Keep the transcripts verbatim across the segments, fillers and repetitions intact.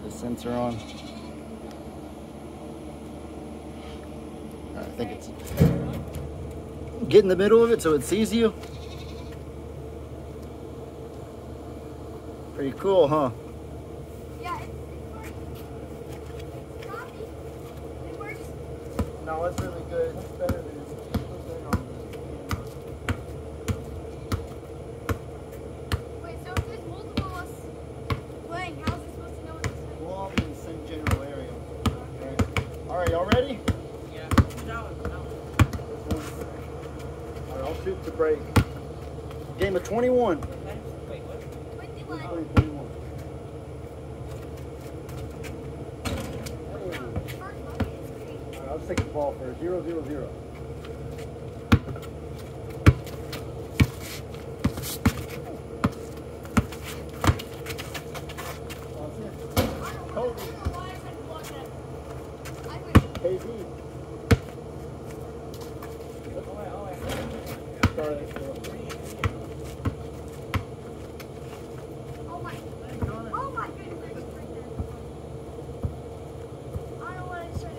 the sensor on. I think it's get in the middle of it so it sees you. Pretty cool, huh? Yeah, it's, it's choppy. It works. No, it's really good. It's better than Wait, so if there's multiple of us playing, how is it supposed to know what this is? we'll all be in the same general area. Okay. All right, y'all ready? Yeah. That one. That one. All right, I'll shoot the break. Game of twenty-one. Wait, what? twenty-one. twenty-one. First bucket is great. All right, I'll just take the ball first. Zero, zero, zero. I don't know why I said block that. I wish. K Z. Oh, wait, oh, wait. Start it. Oh my. Oh my goodness. I just freaked out. I don't know what I said.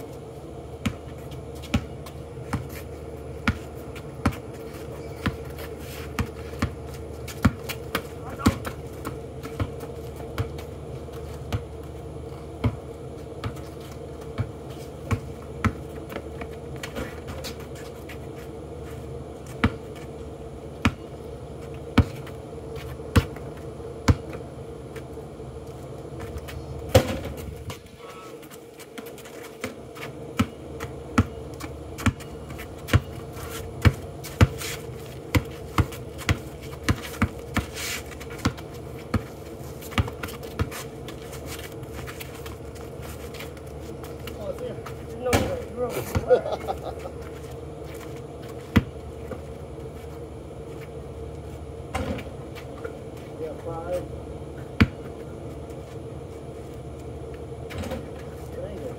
No way. Bro. Yeah, five. Dang it.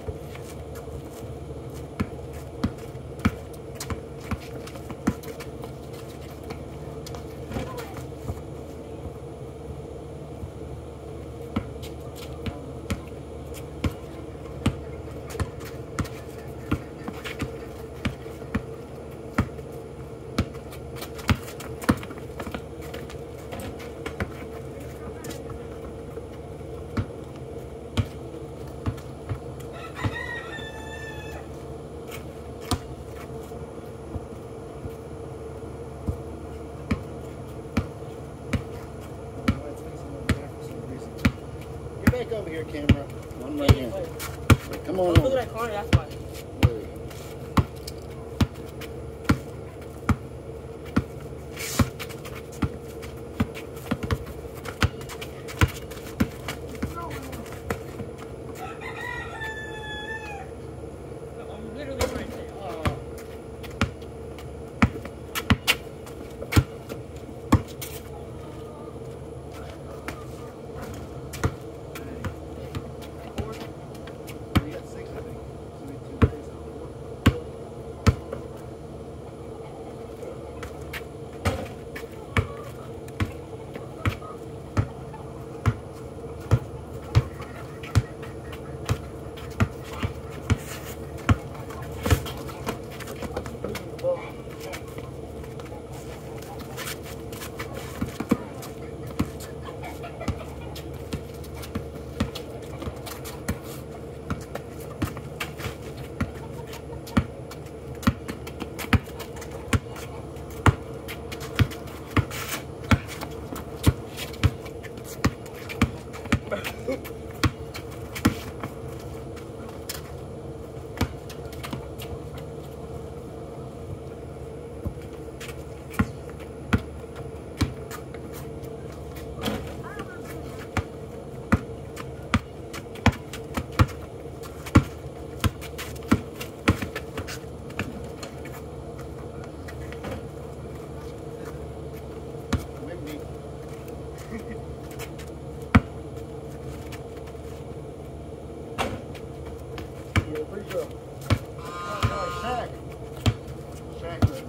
Get back over here, camera. One right here. Come on Look at over. that corner, that's why. There we go. I'm literally right there. Oh. We got six, I think. So we two days out. Windy. Yeah, pretty good. Oh, no, Shaq. Shaq, good.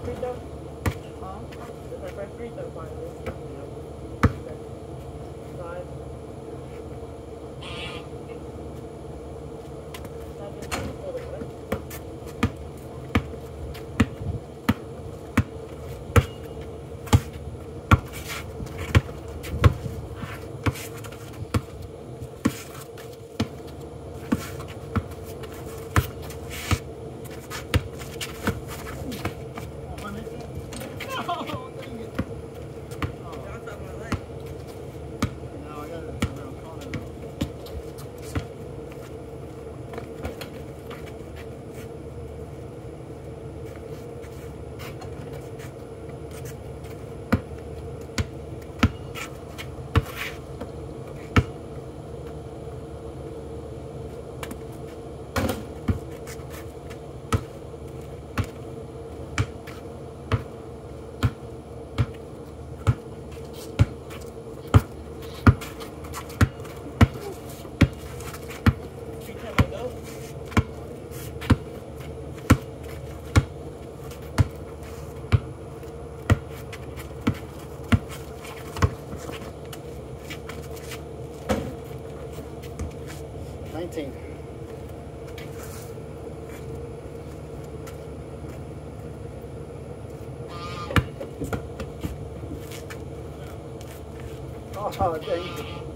free throw? Huh? This is my first free throw finally. Okay. Five. Seven. Hold it, right? nineteen. Oh, dang.